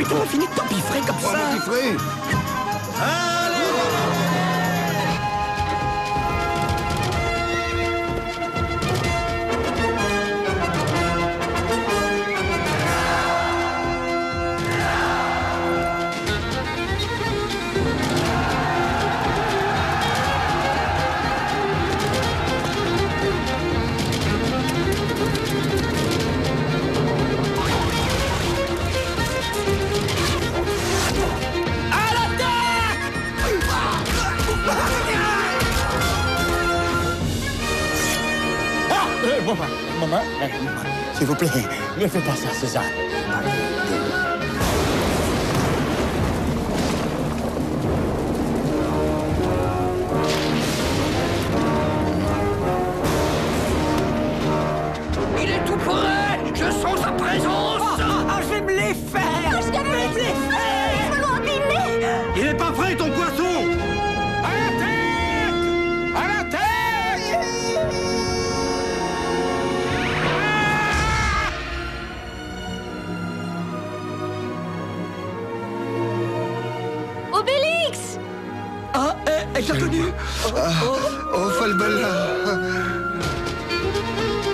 T'as fini de t'empiffrer comme ça. M'empiffrer. Maman, s'il vous plaît, ne fais pas ça, César. Il est tout près. Je sens sa présence. Je vais me les faire. Je vais me les faire. Je vais l'abîmer. Il est pas prêt, ton poisson. À l'attaque! À l'attaque! Obélix! Ah, elle t'a connu. Oh, Falbala.